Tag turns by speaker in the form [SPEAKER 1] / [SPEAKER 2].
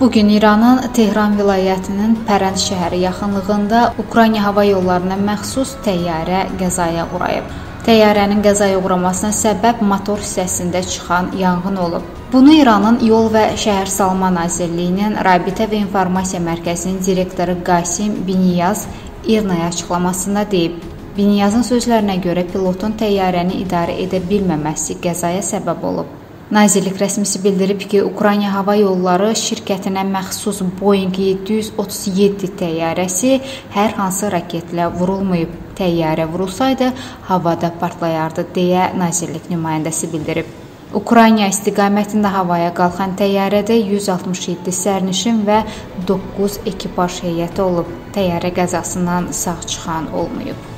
[SPEAKER 1] Bugün İranın Tehran vilayətinin Pərənd şəhəri yaxınlığında Ukrayna hava yollarına məxsus təyyarə qəzaya uğrayıb. Təyyarənin qəzaya uğramasına səbəb motor hissəsində çıxan yanğın olub. Bunu İranın Yol və Şəhərsalma Nazirliyinin Rabitə və İnformasiya Mərkəzinin direktoru Qasim Biniyaz İRNA-ya açıqlamasında deyib. Biniyazın sözlərinə görə pilotun təyyarəni idarə edə bilməməsi qəzaya səbəb olub. Nazirlik rəsmisi bildirib ki, Ukrayna Hava Yolları şirkətinə məxsus Boeing 737 təyyarəsi hər hansı raketlə vurulmayıb. Təyyarə vurulsaydı, havada partlayardı, deyə Nazirlik nümayəndəsi bildirib. Ukrayna istiqamətində havaya qalxan təyyarədə 167 sərnişin və 9 ekipaj heyəti olub. Təyyarə qəzasından sağ çıxan olmayıb.